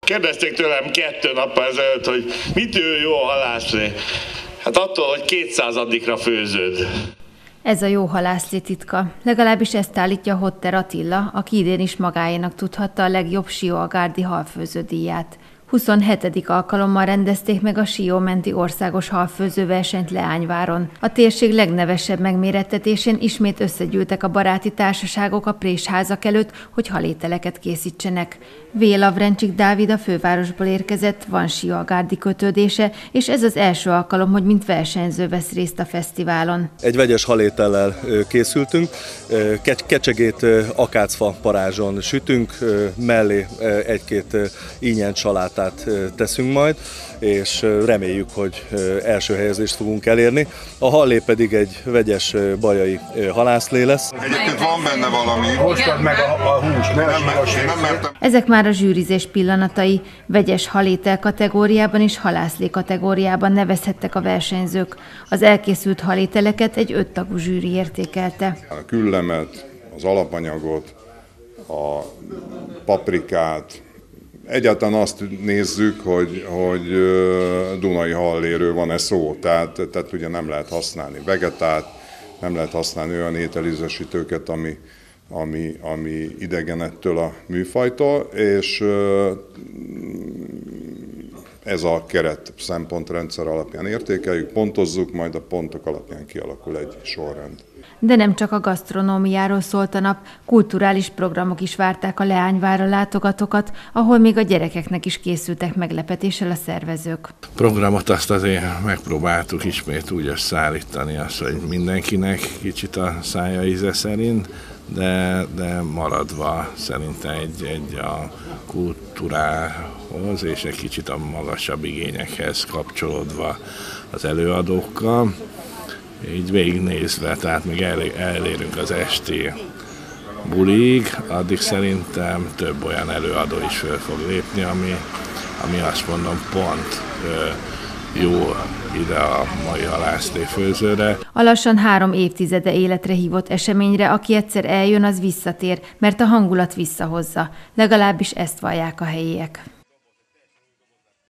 Kérdezték tőlem 2 nappal ezelőtt, hogy mitől jó halászni. Hát attól, hogy 200-adikra főződ. Ez a jó halászlé titka. Legalábbis ezt állítja Hotter Attila, aki idén is magáénak tudhatta a legjobb Sió-Agárdi halfőző díját. 27. alkalommal rendezték meg a Sió-menti országos halfőzőversenyt Leányváron. A térség legnevesebb megmérettetésén ismét összegyűltek a baráti társaságok a présházak előtt, hogy halételeket készítsenek. V. Lavrencsik Dávid a fővárosból érkezett, van Sió-Agárdi kötődése, és ez az első alkalom, hogy mint versenyző vesz részt a fesztiválon. Egy vegyes halétellel készültünk, kecsegét akácfa parázson sütünk, mellé 1-2 ínyen salátát teszünk majd, és reméljük, hogy első helyezést fogunk elérni. A hallé pedig egy vegyes bajai halászlé lesz. Egyébként van benne valami. Hoztad meg a húst, nem mertem. Ezek már a zsűrizés pillanatai. Vegyes halétel kategóriában és halászlé kategóriában nevezhettek a versenyzők. Az elkészült halételeket egy 5 tagú zsűri értékelte. A küllemet, az alapanyagot, a paprikát, egyáltalán azt nézzük, hogy dunai halléről van-e szó, tehát ugye nem lehet használni vegetát, nem lehet használni olyan ételízesítőket, ami idegen ettől a műfajtól, és ez a keret szempontrendszer alapján értékeljük, pontozzuk, majd a pontok alapján kialakul egy sorrend. De nem csak a gasztronómiáról szólt a nap, kulturális programok is várták a Leányvárra látogatókat, ahol még a gyerekeknek is készültek meglepetéssel a szervezők. Programot azt azért megpróbáltuk ismét úgy összeállítani, azt, hogy mindenkinek kicsit a szája íze szerint, de maradva szerintem egy a kultúrához és egy kicsit a magasabb igényekhez kapcsolódva az előadókkal. Így végignézve, tehát még elérünk az esti bulig, addig szerintem több olyan előadó is föl fog lépni, ami azt mondom pont jó ide a mai halászlé főzőre. A lassan 3 évtizede életre hívott eseményre, aki egyszer eljön, az visszatér, mert a hangulat visszahozza. Legalábbis ezt vallják a helyiek.